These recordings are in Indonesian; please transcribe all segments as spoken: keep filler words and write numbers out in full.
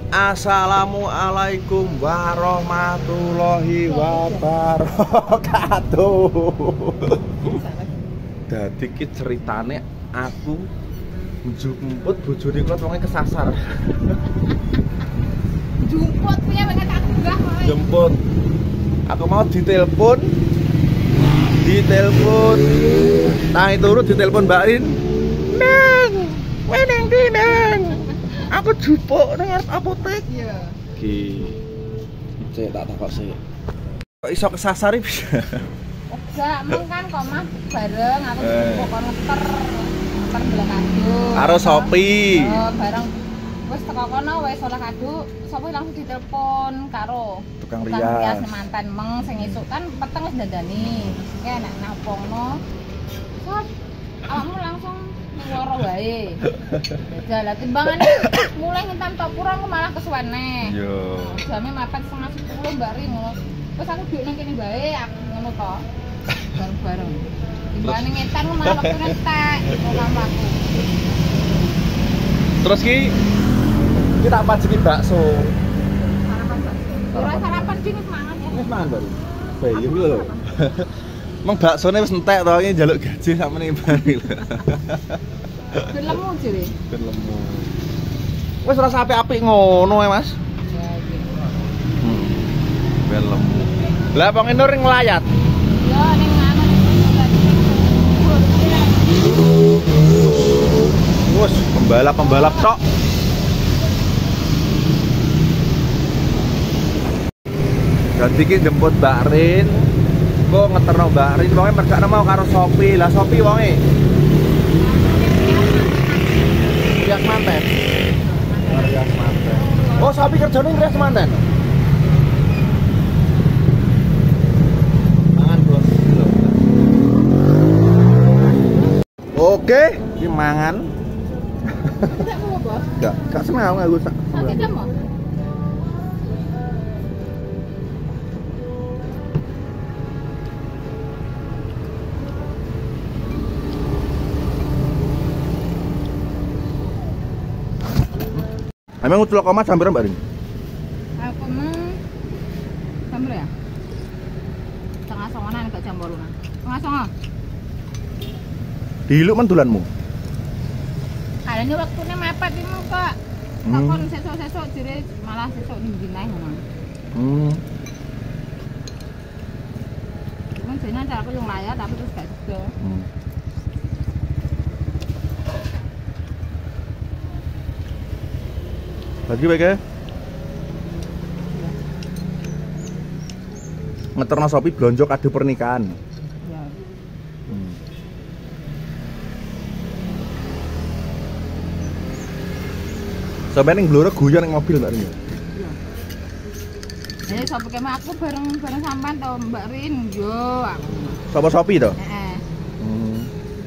Assalamualaikum warahmatullahi wabarakatuh. Dadi ki ceritane aku njuput bojone kula wonge kesasar. Jemput punya banget aku enggak mau. Jemput. Aku mau ditelepon. Ditelepon. Tangi turu ditelepon Mbak Rin. Neng, kowe neng ndi, Neng? Aku jupuk nang arep apotek. Iya. Ki. Cek tak takok sih. Kok iso kesasar iki? Enggak, mung kan kok mah bareng aku jupuk kon ngeter. Ngeter belah kado. Karo Sopi. Oh, bareng. Wis teko kono wis oleh kado, Sopi langsung ditelepon karo tukang rias rias. mantan meng sing esuk kan peteng wis dandani. Kayak nek napongno. Sop, awakmu langsung loro wae. Jajal lah timbangane mulai ngentam tok kurang malah kesuwene. Yo. Jame mepet setengah sepuluh Mbak Rin ngono. Terus aku duduk nang kene bae aku ngono to. Bareng-bareng. Timbangane ngetan malah wektune entek ora aku. Terus ki kita apa jadi bakso? Sarapan bakso. Ora sarapan sih wis mangan ya. Wis mangan baru. Bayi lho. Emang baksone wis entek to iki njaluk gaji sakmene bari lho. Ben lemu jere. Ben lemu. Wis ora apik-apik ngono ya, Mas. Ya iki. Hmm. Ben lemu. Lah wong Nur nglayat. Ya ning anu. Wes pembalap-pembalap tok. Ganti ki jemput Mbak Rin. Kok ngeterno Mbak Rin wonge mergakno mau karo Sopi. Lah Sopi wonge rias manten. Rias manten. Oh, Sopi kerjane rias manten. Mangan, Bos. Oke, iki mangan. Tidak mau Bos. Enggak, enggak senang aku sak. Sakit mau. Emang utul koma sambil Mbak Rin? Aku mah sambil ya. Tengah songonan gak jam bolunan. Tengah songo. Diluk men dolanmu. Kadane waktune mepet iki mung kok. Hmm. Kon sesuk-sesuk jere malah sesuk ning nae ngono. Hmm. Cuman jane cara aku yo nglayat tapi terus gak juga. Hmm. Lagi baik ya? Ngeterno Sopi blonjo kado pernikahan. Ya. Hmm. Sampai ning bloro guyon ning mobil Mbak Rin. Iya. Jadi sapa kemah aku bareng bareng sampean to Mbak Rin. Yo aku. Sapa Sopi to? Heeh. Hmm.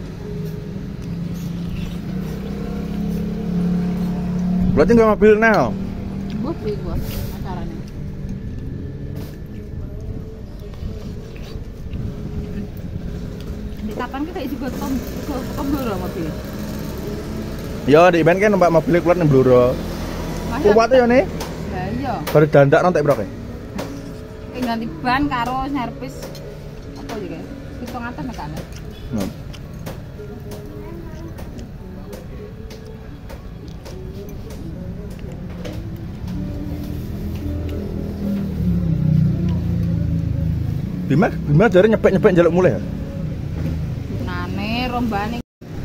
Berarti nggak mobil nah? Bos iki bos acarane. Di kapan kita isi gotong ke Blora mobil. Ya di event kan numpak mobil keluar ning bloro. Kuwat ya nih? Lah iya. Baru dandak nontek brok. Kayak ganti ban karo servis apa iki guys? Hitung atas nek ana. Hmm. Bima, Bima dari nyepek-nyepek njaluk mulai ya? Nane rombane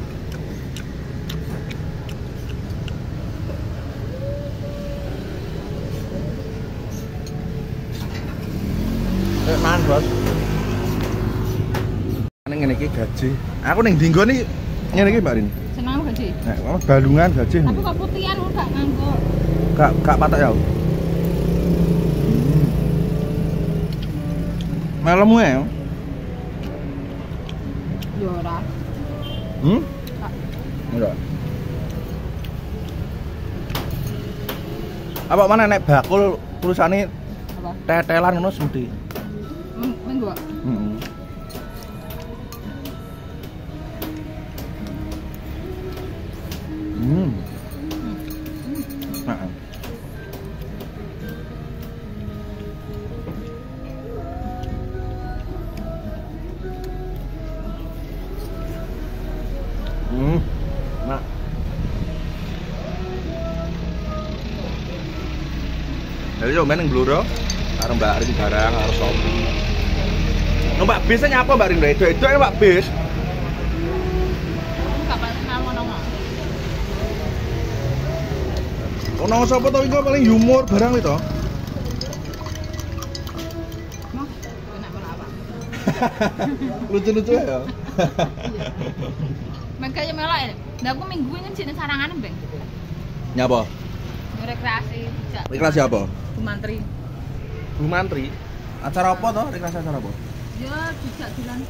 Eh, mangan, Bos. Ning ngene iki gaji. Aku ning dinggo nih ngene iki, Mbak Rin. seneng gaji. Nek mau balungan gaji. Tapi kok putihan gak nganggo. Gak gak patok ya. Malammu ya? Yo ora. Hmm? Enggak. Apa mana nek bakul tulisane Apa? tetelan ngono semedi. Minggu. Heeh. Hmm. Heeh. Jadi coba ning Bluro karo Mbak Rin barang karo Sopi. Numpak bis nyapa Mbak Rin? Itu-itu Pak bis. Kapan ngono-ngono. Ono sapa to iki paling humor barang itu? Mau enak apa? Lucu-lucu ya. Makanya melok ya. Lah aku minggu ini sini sarangan, Bang. Nyapa? Rekreasi. Rekreasi apa? Bu Mantri. Bu Mantri. Acara apa toh? Rekreasi acara apa? Ya dijak jalan.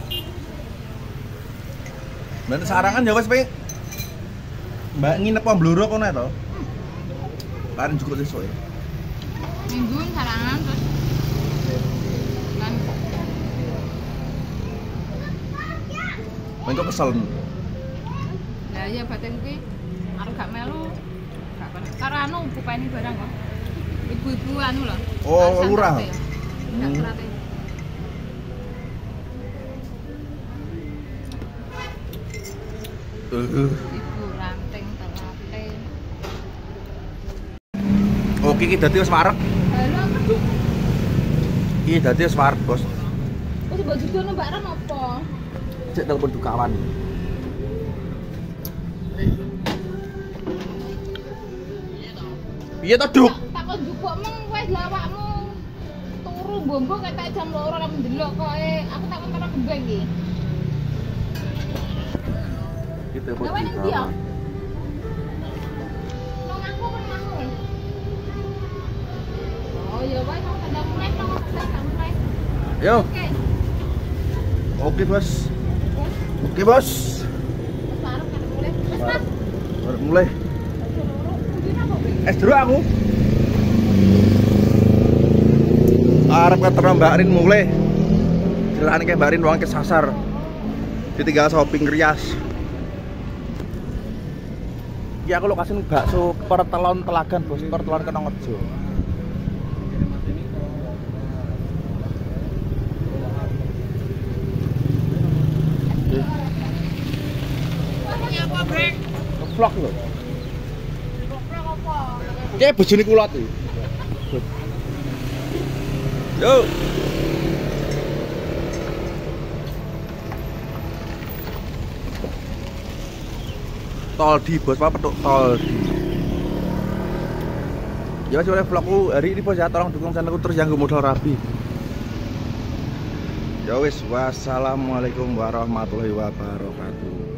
Ben sarangan ya wis pengen Mbak nginep apa Bluro kono to? Kan cukup sesuk ya. Minggu ini sarangan terus kan Mengko kesel. lah ya batin kuwi arep gak melu. Gak kena. Karo anu bupani barang kok. Ibu-ibu anu lho. Oh, lurah. Enggak Hmm. serate. Uh. Ibu ranting terate. Oke iki dadi wis marek. Halo, aku Iki dadi wis marek, Bos. wis mbok judono Mbak Ran apa? Cek telepon dukawan. Piye to, Duk? Tak kok njupuk meng wis lawakmu turu mbombo ketek jam loro lah ndelok kok eh aku tak karo gembeng iki. Iki telepon Gawe ning ndi ya? dukawan. Nang aku apa nang aku? Oh ya wae kok tanda mulai kok tanda mulai. Yo, Oke. oke, Bos. Bos, Oke, Bos. wis arep kan mulai. Wis Mas. Baru mulai. Kudu apa, Bang? Es dulu aku. Arep ketemu Mbak Rin mulai. Ceritane kayak Mbak Rin wong kesasar. Ditinggal shopping rias. Ya aku lokasi bakso pertelon Telagan, Bos. Pertelon Kenongejo. Ini apa, Brek? Vlog lho. Brek apa? Kayak bojone kulot iki. Yo. Tol di Bos, Pak petuk tol di. Ya wis oleh vlogku hari ini Bos ya, tolong dukung channelku terus yang modal rapi. Ya wis, wassalamualaikum warahmatullahi wabarakatuh.